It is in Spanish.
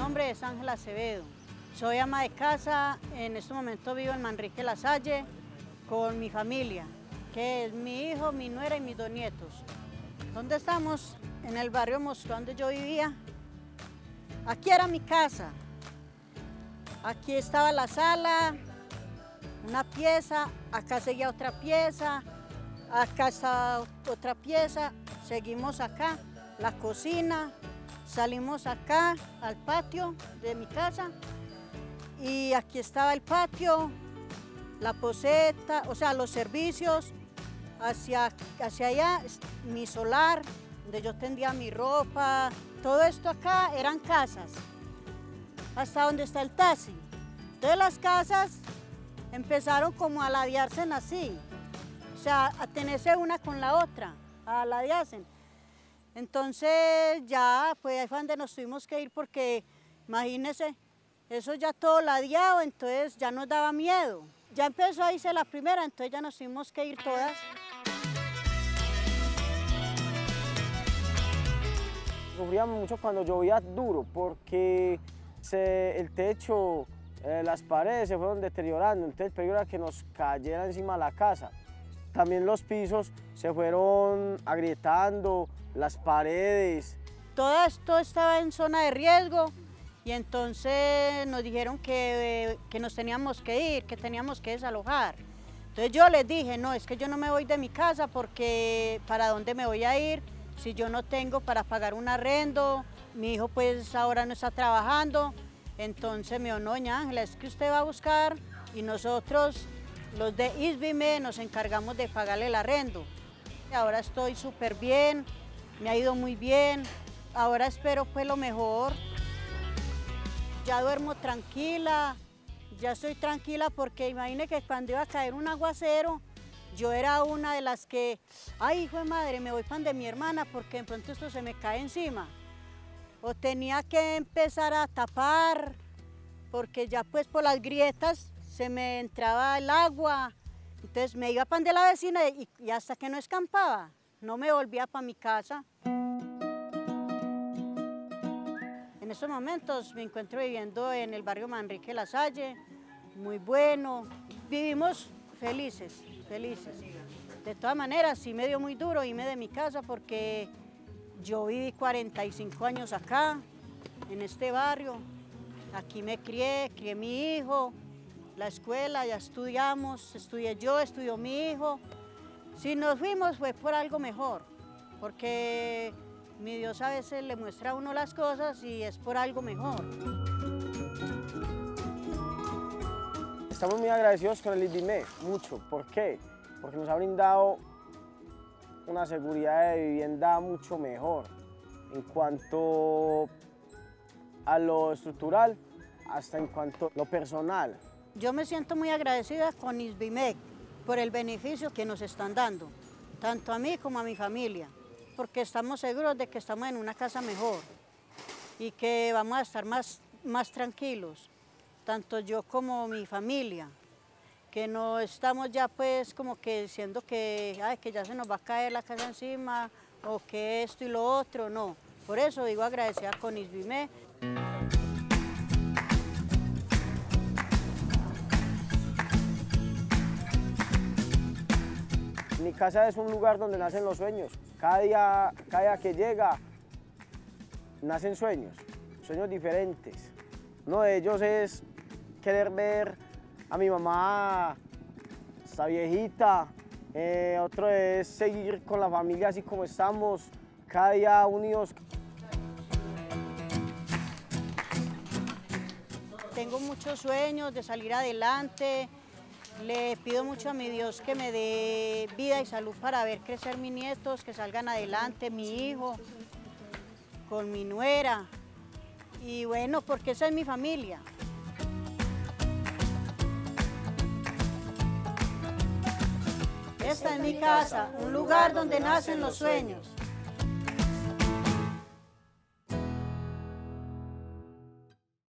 nombre es Ángela Acevedo. Soy ama de casa, en este momento vivo en Manrique La Salle con mi familia, que es mi hijo, mi nuera y mis dos nietos. ¿Dónde estamos? En el barrio Moscú, donde yo vivía. Aquí era mi casa. Aquí estaba la sala, una pieza, acá seguía otra pieza, acá está otra pieza, seguimos acá, la cocina, salimos acá al patio de mi casa y aquí estaba el patio, la poseta, o sea, los servicios, hacia allá mi solar, donde yo tendía mi ropa, todo esto acá eran casas, hasta donde está el taxi. Entonces las casas empezaron como a ladearse así, o sea, a tenerse una con la otra, a ladearse. Entonces ya, pues ahí fue donde nos tuvimos que ir porque, imagínense, eso ya todo ladeado, entonces ya nos daba miedo. Ya empezó a irse la primera, entonces ya nos tuvimos que ir todas. Sufríamos mucho cuando llovía duro porque el techo, las paredes se fueron deteriorando, entonces el peligro era que nos cayera encima la casa. También los pisos se fueron agrietando, las paredes. Todo esto estaba en zona de riesgo y entonces nos dijeron que nos teníamos que ir, que teníamos que desalojar. Entonces yo les dije, no, es que yo no me voy de mi casa porque ¿para dónde me voy a ir? Si yo no tengo para pagar un arrendo, mi hijo pues ahora no está trabajando. Entonces me dijo, no, doña Ángela, es que usted va a buscar y nosotros, los de ISBIME, nos encargamos de pagarle el arrendo. Ahora estoy súper bien, me ha ido muy bien, ahora espero pues lo mejor. Ya duermo tranquila, ya estoy tranquila porque imagine que cuando iba a caer un aguacero, yo era una de las que, ay, hijo de madre, me voy pan de mi hermana porque de pronto esto se me cae encima. O tenía que empezar a tapar porque ya pues por las grietas se me entraba el agua. Entonces me iba pan de la vecina y hasta que no escampaba, no me volvía para mi casa. En estos momentos me encuentro viviendo en el barrio Manrique La Salle, muy bueno, vivimos felices, felices. De todas maneras, sí me dio muy duro irme de mi casa porque yo viví 45 años acá, en este barrio. Aquí me crié mi hijo, la escuela, ya estudiamos, estudié yo, estudió mi hijo. Si nos fuimos fue por algo mejor, porque mi Dios a veces le muestra a uno las cosas y es por algo mejor. Estamos muy agradecidos con el ISBIME, mucho. ¿Por qué? Porque nos ha brindado una seguridad de vivienda mucho mejor en cuanto a lo estructural, hasta en cuanto a lo personal. Yo me siento muy agradecida con ISBIME por el beneficio que nos están dando, tanto a mí como a mi familia, porque estamos seguros de que estamos en una casa mejor y que vamos a estar más tranquilos, tanto yo como mi familia, que no estamos ya pues como que diciendo que, ay, que ya se nos va a caer la casa encima o que esto y lo otro, no. Por eso digo agradecida con ISBIME. Mi casa es un lugar donde nacen los sueños. Cada día que llega, nacen sueños diferentes. Uno de ellos es querer ver a mi mamá, esta viejita. Otro es seguir con la familia así como estamos, cada día unidos. Tengo muchos sueños de salir adelante. Le pido mucho a mi Dios que me dé vida y salud para ver crecer mis nietos, que salgan adelante, mi hijo, con mi nuera. Y bueno, porque esa es mi familia. Esta es mi casa, un lugar donde nacen los sueños.